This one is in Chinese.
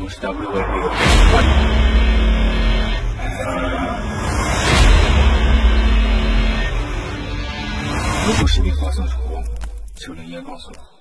是 WAA。如果视频发送成功，请留言告诉我。